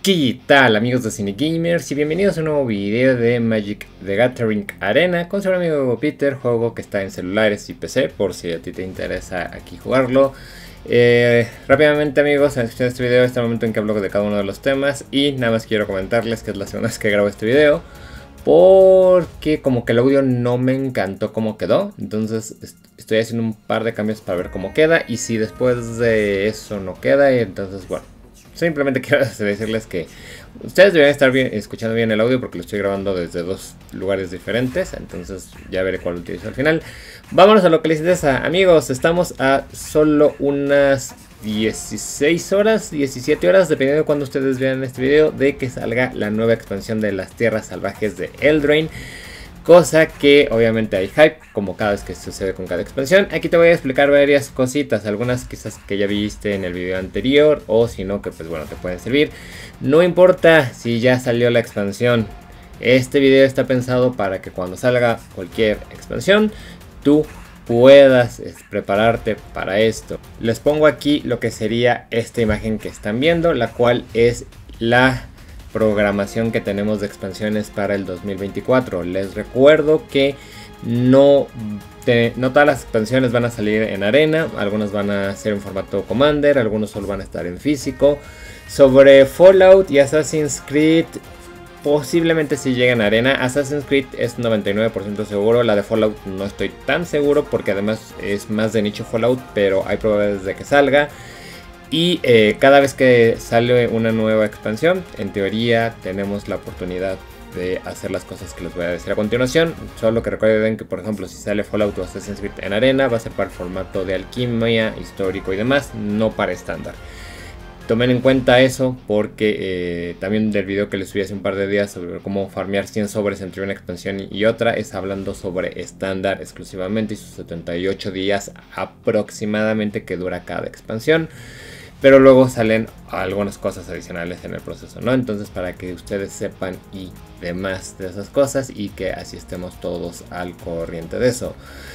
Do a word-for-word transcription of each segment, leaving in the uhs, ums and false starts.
¿Qué tal, amigos de Cine Gamers? Y bienvenidos a un nuevo video de Magic the Gathering Arena con su amigo Peter, juego que está en celulares y P C, por si a ti te interesa aquí jugarlo. Eh, rápidamente, amigos, en este video, este es el momento en que hablo de cada uno de los temas y nada más quiero comentarles que es la segunda vez que grabo este video, porque como que el audio no me encantó cómo quedó. Entonces estoy haciendo un par de cambios para ver cómo queda, y si después de eso no queda, entonces bueno, simplemente quiero decirles que ustedes deberían estar bien, escuchando bien el audio, porque lo estoy grabando desde dos lugares diferentes. Entonces ya veré cuál utilizo al final. Vámonos a lo que les interesa, amigos. Estamos a solo unas dieciséis horas, diecisiete horas, dependiendo de cuando ustedes vean este video, de que salga la nueva expansión de las tierras salvajes de Eldraine. Cosa que obviamente hay hype, como cada vez que sucede con cada expansión. Aquí te voy a explicar varias cositas, algunas quizás que ya viste en el video anterior, o si no, que pues bueno, te pueden servir. No importa si ya salió la expansión, este video está pensado para que cuando salga cualquier expansión, tú puedas prepararte para esto. Les pongo aquí lo que sería esta imagen que están viendo, la cual es la programación que tenemos de expansiones para el dos mil veinticuatro. Les recuerdo que no, te, no todas las expansiones van a salir en arena, algunas van a ser en formato Commander, algunos solo van a estar en físico. Sobre Fallout y Assassin's Creed, posiblemente si lleguen a arena. Assassin's Creed es noventa y nueve por ciento seguro, la de Fallout no estoy tan seguro, porque además es más de nicho Fallout, pero hay probabilidades de que salga. Y eh, cada vez que sale una nueva expansión, en teoría tenemos la oportunidad de hacer las cosas que les voy a decir a continuación. Solo que recuerden que, por ejemplo, si sale Fallout o Assassin's Creed en arena, va a ser para el formato de alquimia, histórico y demás, no para estándar. Tomen en cuenta eso, porque eh, también del video que les subí hace un par de días sobre cómo farmear cien sobres entre una expansión y otra, es hablando sobre estándar exclusivamente y sus setenta y ocho días aproximadamente que dura cada expansión. Pero luego salen algunas cosas adicionales en el proceso, ¿no? Entonces, para que ustedes sepan y demás de esas cosas, y que así estemos todos al corriente de eso.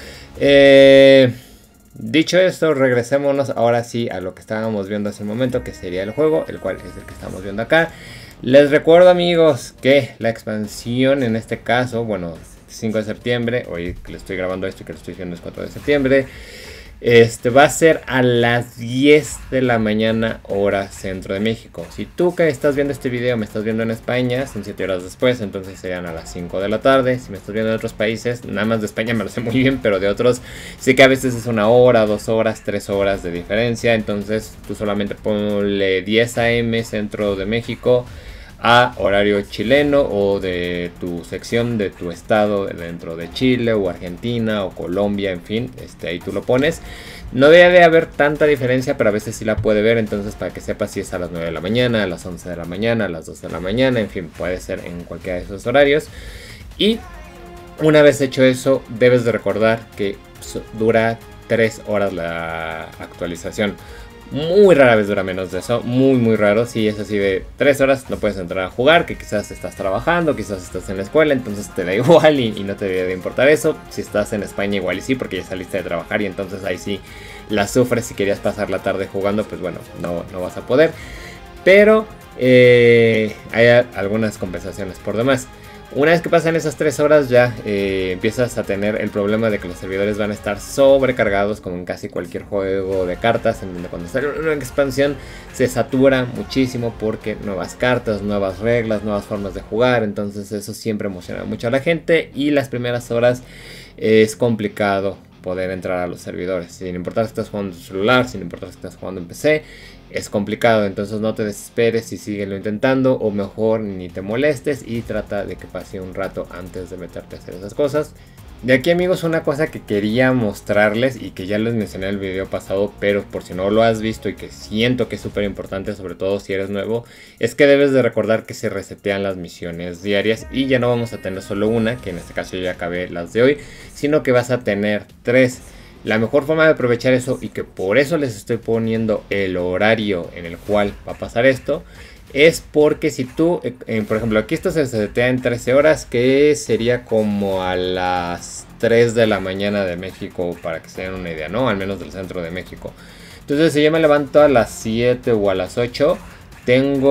Eh, dicho esto, regresémonos ahora sí a lo que estábamos viendo hace un momento, que sería el juego, el cual es el que estamos viendo acá. Les recuerdo, amigos, que la expansión en este caso, bueno, cinco de septiembre, hoy que le estoy grabando esto y que lo estoy viendo es cuatro de septiembre. Este va a ser a las diez de la mañana, hora centro de México. Si tú que estás viendo este video me estás viendo en España, son siete horas después, entonces serían a las cinco de la tarde. Si me estás viendo en otros países, nada más de España me lo sé muy bien, pero de otros sé que a veces es una hora, dos horas, tres horas de diferencia. Entonces tú solamente ponle diez a eme centro de México a horario chileno, o de tu sección de tu estado dentro de Chile o Argentina o Colombia, en fin, este, ahí tú lo pones. No debe haber tanta diferencia, pero a veces sí la puede ver, entonces para que sepas si es a las nueve de la mañana, a las once de la mañana, a las doce de la mañana, en fin, puede ser en cualquiera de esos horarios. Y una vez hecho eso, debes de recordar que dura tres horas la actualización. Muy rara vez dura menos de eso, muy muy raro. Si es así de tres horas no puedes entrar a jugar, que quizás estás trabajando, quizás estás en la escuela, entonces te da igual y, y no te debería de importar eso. Si estás en España igual y sí, porque ya saliste de trabajar y entonces ahí sí la sufres. Si querías pasar la tarde jugando, pues bueno, no, no vas a poder. Pero eh, hay algunas compensaciones por demás. Una vez que pasan esas tres horas ya eh, empiezas a tener el problema de que los servidores van a estar sobrecargados, como en casi cualquier juego de cartas, en donde cuando sale una expansión se satura muchísimo, porque nuevas cartas, nuevas reglas, nuevas formas de jugar. Entonces eso siempre emociona mucho a la gente, y las primeras horas es complicado poder entrar a los servidores, sin importar si estás jugando en tu celular, sin importar si estás jugando en P C. Es complicado, entonces no te desesperes y síguelo intentando, o mejor ni te molestes y trata de que pase un rato antes de meterte a hacer esas cosas. De aquí, amigos, una cosa que quería mostrarles y que ya les mencioné en el video pasado, pero por si no lo has visto y que siento que es súper importante, sobre todo si eres nuevo, es que debes de recordar que se resetean las misiones diarias, y ya no vamos a tener solo una, que en este caso yo ya acabé las de hoy, sino que vas a tener tres. La mejor forma de aprovechar eso, y que por eso les estoy poniendo el horario en el cual va a pasar esto, es porque si tú, eh, por ejemplo, aquí esto se setea en trece horas, que sería como a las tres de la mañana de México, para que se den una idea, ¿no? Al menos del centro de México. Entonces, si yo me levanto a las siete o a las ocho, tengo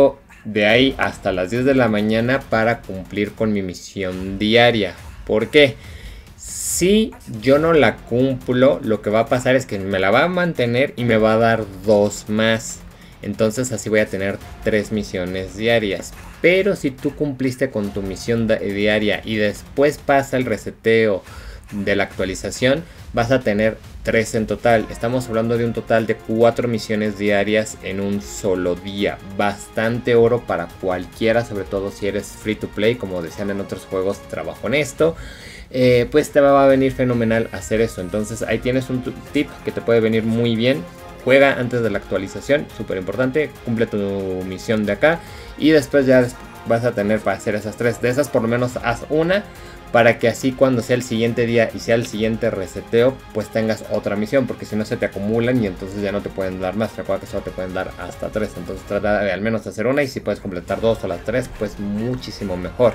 de ahí hasta las diez de la mañana para cumplir con mi misión diaria. ¿Por qué? Si yo no la cumplo, lo que va a pasar es que me la va a mantener y me va a dar dos más. Entonces así voy a tener tres misiones diarias. Pero si tú cumpliste con tu misión diaria y después pasa el reseteo de la actualización, vas a tener tres en total. Estamos hablando de un total de cuatro misiones diarias en un solo día. Bastante oro para cualquiera, sobre todo si eres free to play, como decían en otros juegos, trabajo en esto. Eh, pues te va a venir fenomenal hacer eso. Entonces ahí tienes un tip que te puede venir muy bien. Juega antes de la actualización, súper importante. Cumple tu misión de acá y después ya vas a tener para hacer esas tres. De esas por lo menos haz una, para que así cuando sea el siguiente día y sea el siguiente reseteo, pues tengas otra misión, porque si no se te acumulan y entonces ya no te pueden dar más. Recuerda que solo te pueden dar hasta tres, entonces trata de al menos hacer una, y si puedes completar dos o las tres, pues muchísimo mejor.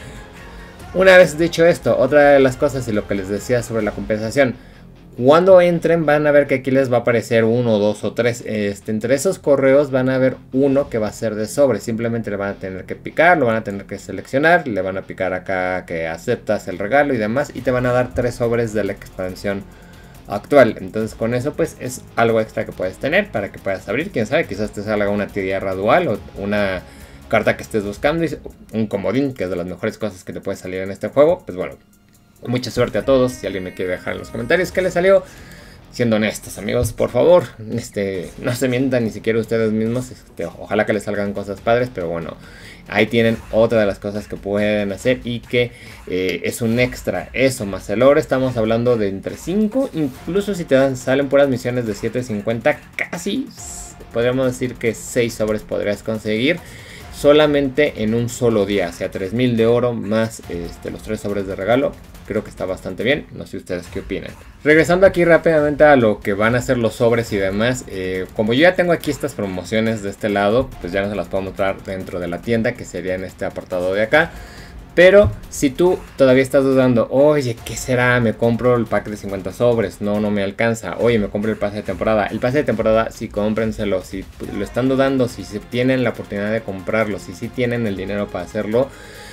Una vez dicho esto, otra de las cosas y lo que les decía sobre la compensación, cuando entren van a ver que aquí les va a aparecer uno, dos o tres. Este, entre esos correos van a ver uno que va a ser de sobre. Simplemente le van a tener que picar, lo van a tener que seleccionar. Le van a picar acá que aceptas el regalo y demás. Y te van a dar tres sobres de la expansión actual. Entonces con eso pues es algo extra que puedes tener para que puedas abrir. Quién sabe, quizás te salga una tierra dual o una carta que estés buscando. Y un comodín, que es de las mejores cosas que te puede salir en este juego. Pues bueno, mucha suerte a todos. Si alguien me quiere dejar en los comentarios qué le salió, siendo honestos amigos, por favor, este, no se mientan ni siquiera ustedes mismos. Este, ojalá que les salgan cosas padres, pero bueno, ahí tienen otra de las cosas que pueden hacer y que eh, es un extra. Eso más el oro, estamos hablando de entre cinco, incluso si te dan, salen puras misiones de siete cincuenta, casi podríamos decir que seis sobres podrías conseguir solamente en un solo día. O sea, tres mil de oro más este, los tres sobres de regalo. Creo que está bastante bien, no sé ustedes qué opinan. Regresando aquí rápidamente a lo que van a ser los sobres y demás, eh, como yo ya tengo aquí estas promociones de este lado, pues ya no se las puedo mostrar dentro de la tienda, que sería en este apartado de acá. Pero si tú todavía estás dudando, oye, ¿qué será? ¿Me compro el pack de cincuenta sobres? No, no me alcanza. Oye, ¿me compro el pase de temporada? El pase de temporada, sí, cómprenselo. Si lo están dudando, si tienen la oportunidad de comprarlo, si sí tienen el dinero para hacerlo,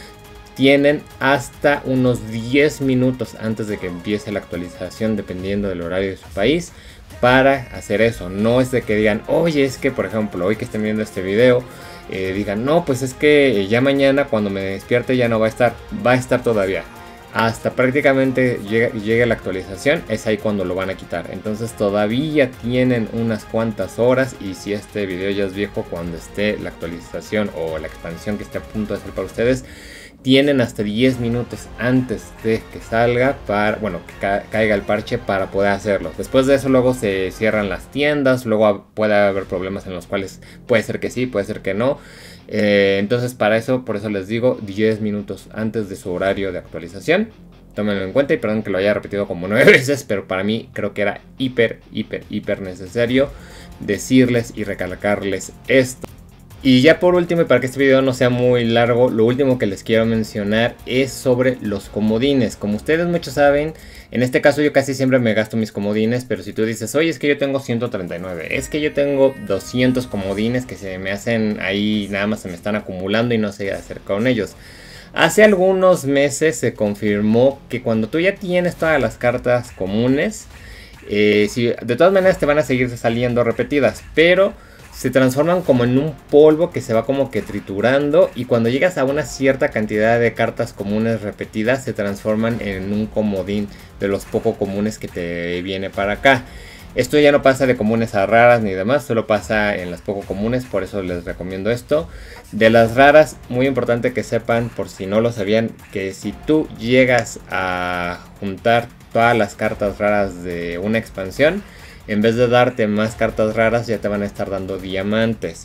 tienen hasta unos diez minutos antes de que empiece la actualización, dependiendo del horario de su país, para hacer eso. No es de que digan, oye, es que por ejemplo, hoy que estén viendo este video, eh, digan, no, pues es que ya mañana cuando me despierte ya no va a estar, va a estar todavía. Hasta prácticamente llegue, llegue la actualización, es ahí cuando lo van a quitar. Entonces todavía tienen unas cuantas horas, y si este video ya es viejo, cuando esté la actualización o la expansión que esté a punto de hacer para ustedes, tienen hasta diez minutos antes de que salga, para, bueno, que ca caiga el parche, para poder hacerlo. Después de eso luego se cierran las tiendas, luego puede haber problemas en los cuales puede ser que sí, puede ser que no. Eh, entonces para eso, por eso les digo, diez minutos antes de su horario de actualización. Tómenlo en cuenta y perdón que lo haya repetido como nueve veces, pero para mí creo que era hiper, hiper, hiper necesario decirles y recalcarles esto. Y ya por último, y para que este video no sea muy largo, lo último que les quiero mencionar es sobre los comodines. Como ustedes muchos saben, en este caso yo casi siempre me gasto mis comodines, pero si tú dices, oye, es que yo tengo ciento treinta y nueve, es que yo tengo doscientos comodines que se me hacen ahí, nada más se me están acumulando y no sé qué hacer con ellos. Hace algunos meses se confirmó que cuando tú ya tienes todas las cartas comunes, eh, si, de todas maneras te van a seguir saliendo repetidas, pero se transforman como en un polvo que se va como que triturando, y cuando llegas a una cierta cantidad de cartas comunes repetidas se transforman en un comodín de los poco comunes que te viene para acá. Esto ya no pasa de comunes a raras ni demás, solo pasa en las poco comunes, por eso les recomiendo esto. De las raras, muy importante que sepan, por si no lo sabían, que si tú llegas a juntar todas las cartas raras de una expansión, en vez de darte más cartas raras, ya te van a estar dando diamantes.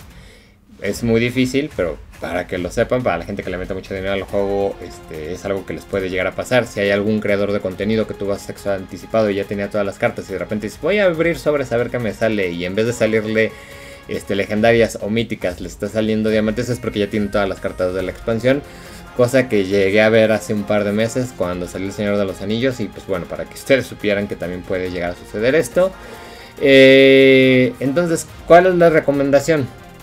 Es muy difícil, pero para que lo sepan, para la gente que le mete mucho dinero al juego, este, es algo que les puede llegar a pasar. Si hay algún creador de contenido que tuvo acceso anticipado y ya tenía todas las cartas, y de repente dices, voy a abrir sobres a ver qué me sale, y en vez de salirle este, legendarias o míticas, le está saliendo diamantes, es porque ya tiene todas las cartas de la expansión. Cosa que llegué a ver hace un par de meses cuando salió el Señor de los Anillos. Y pues bueno, para que ustedes supieran que también puede llegar a suceder esto. Eh, entonces, ¿cuál es la recomendación?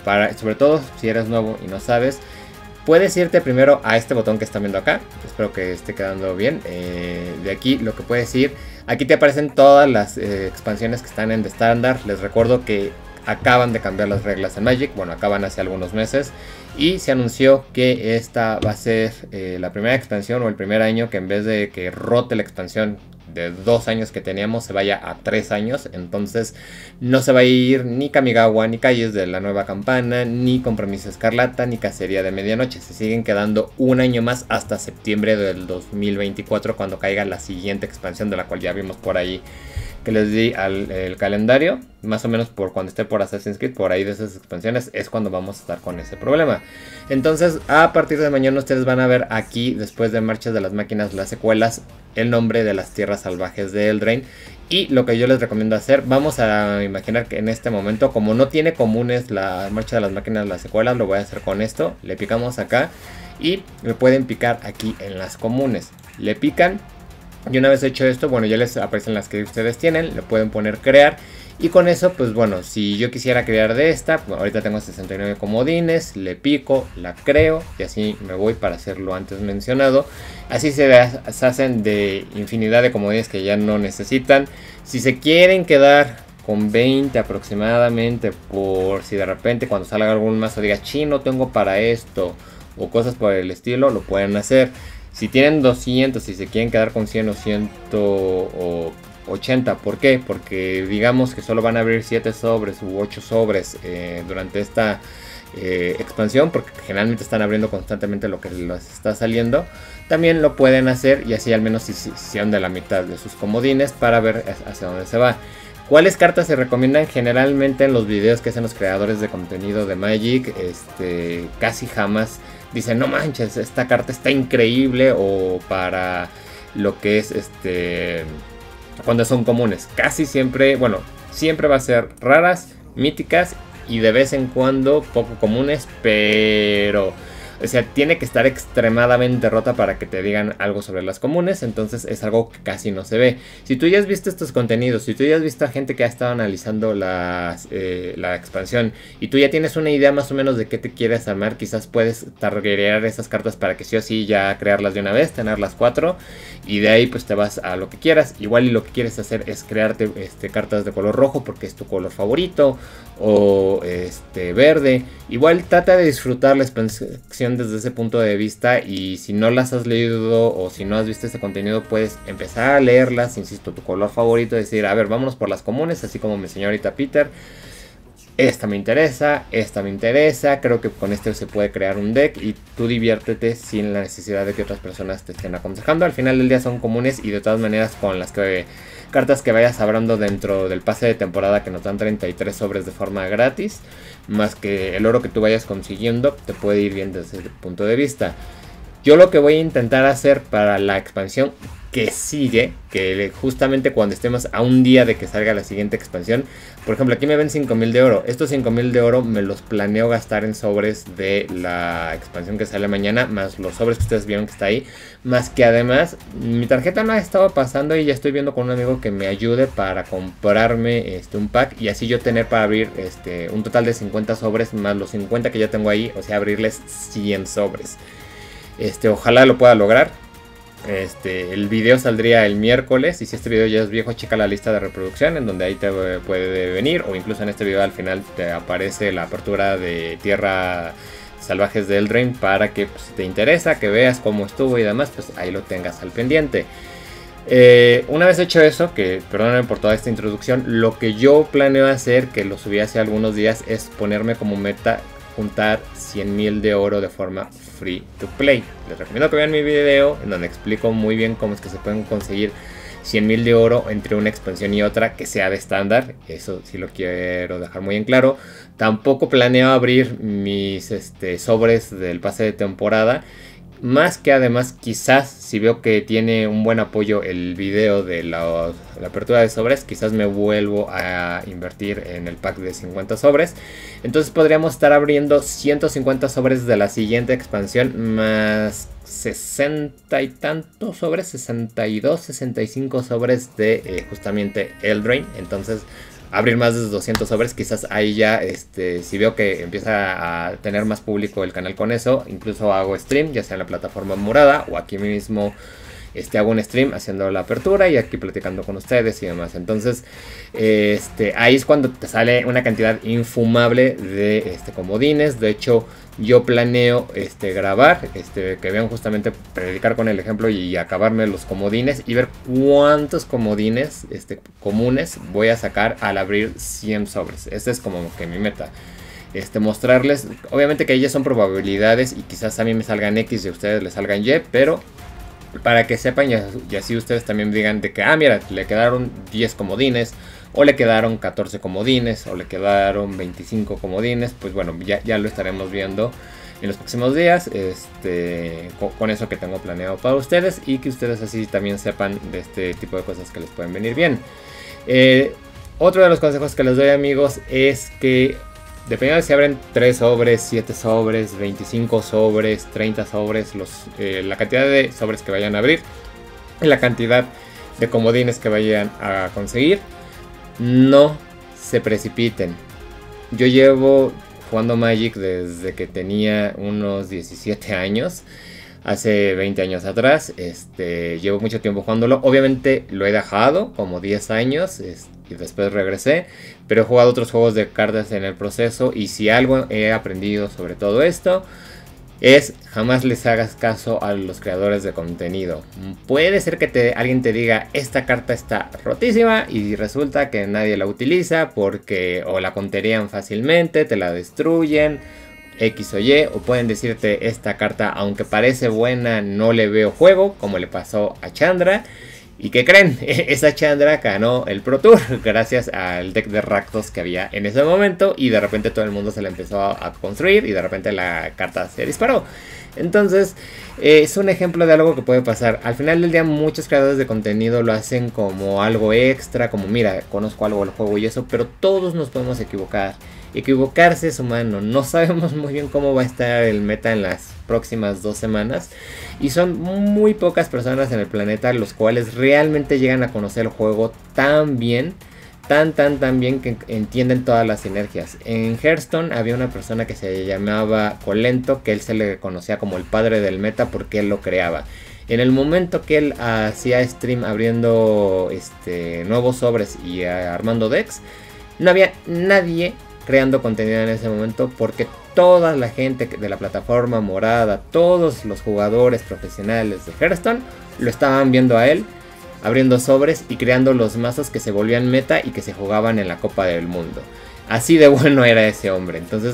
para, sobre todo si eres nuevo y no sabes, puedes irte primero a este botón que están viendo acá. Espero que esté quedando bien. Eh, de aquí lo que puedes ir, aquí te aparecen todas las eh, expansiones que están en The Standard. Les recuerdo que acaban de cambiar las reglas en Magic, bueno, acaban hace algunos meses, y se anunció que esta va a ser eh, la primera expansión o el primer año que en vez de que rote la expansión de dos años que teníamos se vaya a tres años. Entonces no se va a ir ni Kamigawa, ni Calles de la Nueva Campana, ni Compromiso Escarlata, ni Cacería de Medianoche. Se siguen quedando un año más hasta septiembre del dos mil veinticuatro, cuando caiga la siguiente expansión, de la cual ya vimos por ahí que les di al el calendario. Más o menos por cuando esté por Assassin's Creed, por ahí de esas expansiones, es cuando vamos a estar con ese problema. Entonces a partir de mañana ustedes van a ver aquí, después de Marchas de las Máquinas, las secuelas, el nombre de las tierras salvajes de Eldraine. Y lo que yo les recomiendo hacer, vamos a imaginar que en este momento, como no tiene comunes la Marcha de las Máquinas, las secuelas, lo voy a hacer con esto. Le picamos acá y le pueden picar aquí en las comunes. Le pican. Y una vez hecho esto, bueno, ya les aparecen las que ustedes tienen, le pueden poner crear. Y con eso, pues bueno, si yo quisiera crear de esta, bueno, ahorita tengo sesenta y nueve comodines, le pico, la creo y así me voy para hacer lo antes mencionado. Así se deshacen de infinidad de comodines que ya no necesitan. Si se quieren quedar con veinte aproximadamente, por si de repente cuando salga algún mazo diga, chino, tengo para esto, o cosas por el estilo, lo pueden hacer. Si tienen doscientos y se quieren quedar con cien o ciento ochenta, ¿por qué? Porque digamos que solo van a abrir siete sobres u ocho sobres eh, durante esta eh, expansión, porque generalmente están abriendo constantemente lo que les está saliendo. También lo pueden hacer y así al menos si hicieron de la mitad de sus comodines para ver hacia dónde se va. ¿Cuáles cartas se recomiendan? Generalmente en los videos que hacen los creadores de contenido de Magic, este, casi jamás dicen, no manches, esta carta está increíble, o para lo que es este cuando son comunes. Casi siempre, bueno, siempre va a ser raras, míticas y de vez en cuando poco comunes, pero o sea, tiene que estar extremadamente rota para que te digan algo sobre las comunes. Entonces es algo que casi no se ve. Si tú ya has visto estos contenidos, si tú ya has visto a gente que ha estado analizando las, eh, la expansión, y tú ya tienes una idea más o menos de qué te quieres armar, quizás puedes targetear esas cartas para que sí o sí ya crearlas de una vez, tener las cuatro, y de ahí pues te vas a lo que quieras. Igual y lo que quieres hacer es crearte este, cartas de color rojo porque es tu color favorito, o este verde. Igual trata de disfrutar la expansión desde ese punto de vista, y si no las has leído o si no has visto este contenido, puedes empezar a leerlas, insisto, tu color favorito, decir, a ver, vámonos por las comunes, así como me enseñó ahorita Peter. Esta me interesa, esta me interesa, creo que con este se puede crear un deck, y tú diviértete sin la necesidad de que otras personas te estén aconsejando. Al final del día son comunes, y de todas maneras con las que cartas que vayas abriendo dentro del pase de temporada, que nos dan treinta y tres sobres de forma gratis, más que el oro que tú vayas consiguiendo, te puede ir bien desde ese punto de vista. Yo lo que voy a intentar hacer para la expansión que sigue, que justamente cuando estemos a un día de que salga la siguiente expansión, por ejemplo aquí me ven cinco mil de oro, estos cinco mil de oro me los planeo gastar en sobres de la expansión que sale mañana, más los sobres que ustedes vieron que está ahí, más que además mi tarjeta no ha estado pasando y ya estoy viendo con un amigo que me ayude para comprarme este, un pack, y así yo tener para abrir este, un total de cincuenta sobres más los cincuenta que ya tengo ahí, o sea abrirles cien sobres. Este, ojalá lo pueda lograr. Este, el video saldría el miércoles, y si este video ya es viejo, checa la lista de reproducción en donde ahí te puede venir, o incluso en este video al final te aparece la apertura de Tierra Salvajes de Eldraine, para que pues, si te interesa, que veas cómo estuvo y demás, pues ahí lo tengas al pendiente. Eh, una vez hecho eso, que perdónenme por toda esta introducción, lo que yo planeo hacer, que lo subí hace algunos días, es ponerme como meta juntar cien mil de oro de forma free to play. Les recomiendo que vean mi video en donde explico muy bien cómo es que se pueden conseguir cien mil de oro entre una expansión y otra que sea de estándar. Eso sí lo quiero dejar muy en claro. Tampoco planeo abrir mis este, sobres del pase de temporada. Más que además, quizás si veo que tiene un buen apoyo el video de la, la apertura de sobres, quizás me vuelvo a invertir en el pack de cincuenta sobres. Entonces podríamos estar abriendo ciento cincuenta sobres de la siguiente expansión, más sesenta y tantos sobres, sesenta y dos, sesenta y cinco sobres de eh, justamente Eldraine. Entonces abrir más de doscientos sobres, quizás ahí ya, este, si veo que empieza a tener más público el canal con eso, incluso hago stream, ya sea en la plataforma morada o aquí mismo. Este, hago un stream haciendo la apertura y aquí platicando con ustedes y demás. Entonces, este, ahí es cuando te sale una cantidad infumable de este, comodines. De hecho, yo planeo este, grabar, este, que vean justamente, predicar con el ejemplo y acabarme los comodines y ver cuántos comodines este, comunes voy a sacar al abrir cien sobres. Esta es como que mi meta. Este, mostrarles, obviamente que ellas son probabilidades y quizás a mí me salgan X y a ustedes les salgan Y, pero para que sepan y, y así ustedes también digan de que, ah, mira, le quedaron diez comodines, o le quedaron catorce comodines, o le quedaron veinticinco comodines. Pues bueno, ya, ya lo estaremos viendo en los próximos días, este, con, con eso que tengo planeado para ustedes, y que ustedes así también sepan de este tipo de cosas que les pueden venir bien. Eh, otro de los consejos que les doy, amigos, es que dependiendo de si abren tres sobres, siete sobres, veinticinco sobres, treinta sobres, los, eh, la cantidad de sobres que vayan a abrir y la cantidad de comodines que vayan a conseguir, no se precipiten. Yo llevo jugando Magic desde que tenía unos diecisiete años. Hace veinte años atrás, este, llevo mucho tiempo jugándolo. Obviamente lo he dejado, como diez años, es, y después regresé. Pero he jugado otros juegos de cartas en el proceso. Y si algo he aprendido sobre todo esto, es jamás les hagas caso a los creadores de contenido. Puede ser que te, alguien te diga, esta carta está rotísima, y resulta que nadie la utiliza porque o la conterían fácilmente, te la destruyen, X o Y, o pueden decirte, esta carta aunque parece buena no le veo juego, como le pasó a Chandra. ¿Y qué creen? Esa Chandra ganó el Pro Tour gracias al deck de Rakdos que había en ese momento, y de repente todo el mundo se la empezó a construir y de repente la carta se disparó. Entonces eh, es un ejemplo de algo que puede pasar. Al final del día muchos creadores de contenido lo hacen como algo extra, como mira, conozco algo del juego y eso, pero todos nos podemos equivocar. Equivocarse es humano, no sabemos muy bien cómo va a estar el meta en las próximas dos semanas. Y son muy pocas personas en el planeta los cuales realmente llegan a conocer el juego tan bien, tan tan tan bien que entienden todas las sinergias. En Hearthstone había una persona que se llamaba Colento, que él se le conocía como el padre del meta porque él lo creaba. En el momento que él hacía stream abriendo este, nuevos sobres y uh, armando decks, no había nadie creando contenido en ese momento, porque toda la gente de la plataforma morada, todos los jugadores profesionales de Hearthstone lo estaban viendo a él abriendo sobres y creando los mazos que se volvían meta y que se jugaban en la Copa del Mundo. Así de bueno era ese hombre. Entonces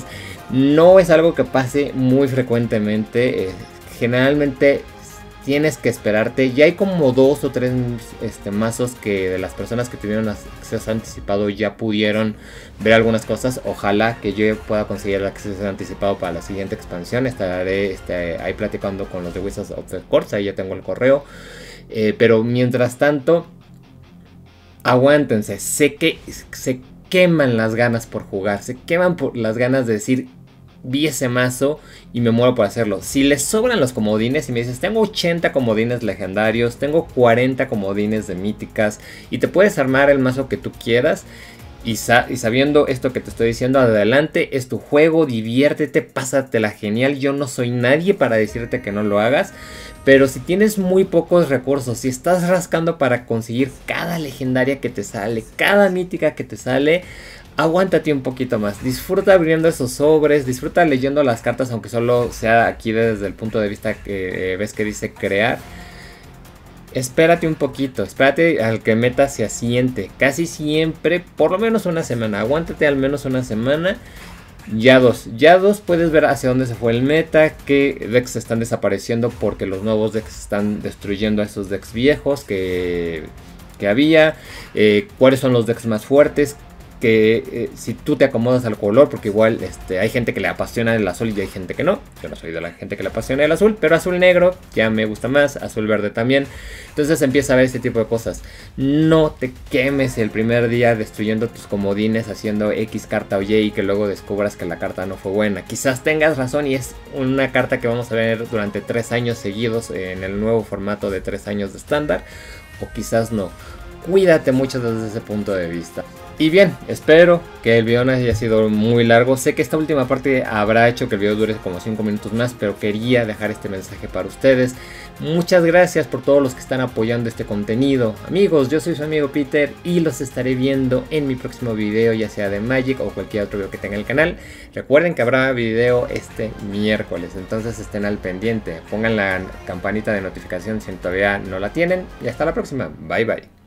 no es algo que pase muy frecuentemente. Eh, generalmente tienes que esperarte. Ya hay como dos o tres este, mazos que de las personas que tuvieron acceso anticipado ya pudieron ver algunas cosas. Ojalá que yo pueda conseguir el acceso anticipado para la siguiente expansión. Estaré este, ahí platicando con los de Wizards of the Coast. Ahí ya tengo el correo. Eh, pero mientras tanto, aguántense. Sé que se queman las ganas por jugar. Se queman por las ganas de decir, vi ese mazo y me muero por hacerlo. Si les sobran los comodines y me dices, tengo ochenta comodines legendarios, tengo cuarenta comodines de míticas, y te puedes armar el mazo que tú quieras, y, sa y sabiendo esto que te estoy diciendo, adelante, es tu juego, diviértete, pásatela genial. Yo no soy nadie para decirte que no lo hagas, pero si tienes muy pocos recursos, si estás rascando para conseguir cada legendaria que te sale, cada mítica que te sale, aguántate un poquito más, disfruta abriendo esos sobres, disfruta leyendo las cartas, aunque solo sea aquí desde el punto de vista que eh, ves que dice crear. Espérate un poquito, espérate al que meta se asiente, casi siempre, por lo menos una semana, aguántate al menos una semana. Ya dos, ya dos puedes ver hacia dónde se fue el meta, qué decks están desapareciendo porque los nuevos decks están destruyendo a esos decks viejos que, que había, eh, cuáles son los decks más fuertes. Que eh, si tú te acomodas al color, porque igual este, hay gente que le apasiona el azul y hay gente que no. Yo no soy de la gente que le apasiona el azul, pero azul negro ya me gusta más, azul verde también. Entonces empieza a ver este tipo de cosas. No te quemes el primer día destruyendo tus comodines, haciendo X carta o Y, y que luego descubras que la carta no fue buena. Quizás tengas razón y es una carta que vamos a ver durante tres años seguidos en el nuevo formato de tres años de estándar, o quizás no. Cuídate mucho desde ese punto de vista. Y bien, espero que el video no haya sido muy largo. Sé que esta última parte habrá hecho que el video dure como cinco minutos más, pero quería dejar este mensaje para ustedes. Muchas gracias por todos los que están apoyando este contenido. Amigos, yo soy su amigo Peter y los estaré viendo en mi próximo video, ya sea de Magic o cualquier otro video que tenga en el canal. Recuerden que habrá video este miércoles, entonces estén al pendiente. Pongan la campanita de notificación si todavía no la tienen. Y hasta la próxima. Bye bye.